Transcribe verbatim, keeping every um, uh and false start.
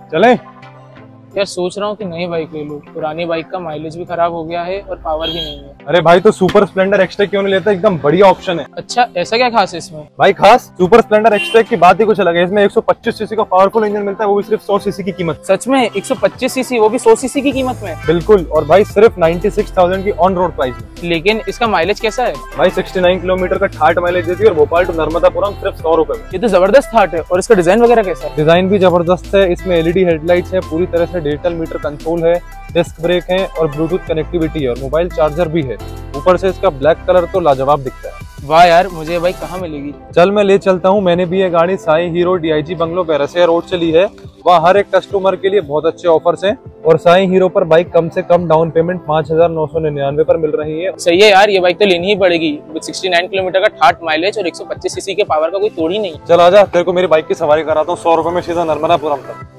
चले? यार सोच रहा हूँ कि नई बाइक ले लूं। पुरानी बाइक का माइलेज भी खराब हो गया है और पावर भी नहीं है। अरे भाई तो सुपर स्प्लेंडर एक्सटेक क्यों नहीं लेता? एकदम बढ़िया ऑप्शन है। अच्छा, ऐसा क्या खास है इसमें? भाई खास सुपर स्प्लेंडर एक्सटेक की बात ही कुछ अलग है। इसमें एक सौ पच्चीस सीसी का पावरफुल इंजन मिलता है, वो भी सिर्फ सौ सीसी की कीमत। सच में एक सौ पच्चीस सीसी, वो भी सौ सीसी की कीमत में? बिल्कुल, और भाई सिर्फ छियानवे हज़ार की ऑन रोड प्राइस में। लेकिन इसका माइलेज कैसा है? भाई उनहत्तर किलोमीटर का ठाट माइलेज देती है और भोपाल टू नर्मदापुरम सिर्फ सौ रुपए में। ये तो जबरदस्त थाट है। और इसका डिजाइन वगैरह कैसा है? डिजाइन भी जबरदस्त है। इसमें एलईडी हेडलाइट्स है, पूरी तरह से डिजिटल मीटर कंट्रोल है, डिस्क ब्रेक है और ब्लूटूथ कनेक्टिविटी है और मोबाइल चार्जर भी है। ऊपर से इसका ब्लैक कलर तो लाजवाब दिखता है। वाह यार, मुझे ये बाइक कहाँ मिलेगी? चल मैं ले चलता हूँ। मैंने भी ये गाड़ी Sai Hero DIG bungalow Bairasia road से ली है। वहाँ हर एक कस्टमर के लिए बहुत अच्छे ऑफर्स हैं और साई हीरो पर बाइक कम से कम डाउन पेमेंट पाँच हजार नौ सौ निन्यानवे पर मिल रही है। सही है यार, ये बाइक तो लेनी ही पड़ेगी। उनहत्तर किलोमीटर का ठाट माइलेज और एक सौ पच्चीस सीसी के पावर का कोई तोड़ ही नहीं। चल आजा, तेरे को मेरी बाइक की सवारी कराता हूँ सौ रुपए में सीधा नर्मदापुरम तक।